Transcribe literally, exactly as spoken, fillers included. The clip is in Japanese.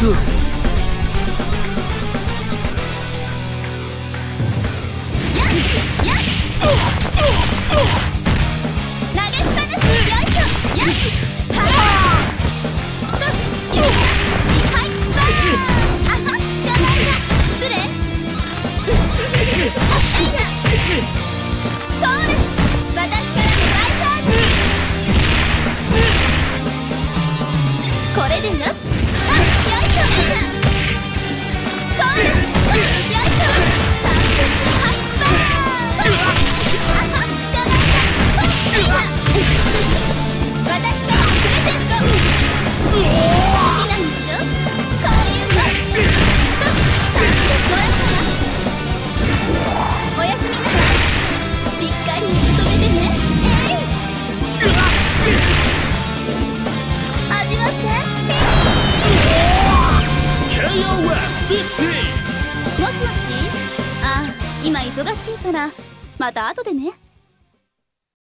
SHERMIE. これでよし。よいしょ。そうです。よいしょ。完璧にハイパー。あは、捕まえた。私からプレゼント。好きなんでしょ。こういうの。完璧もらったわ。おやすみなさい。しっかり受け止めてね。えい。味わって。もしもし。ああ、今忙しいからまた後でね。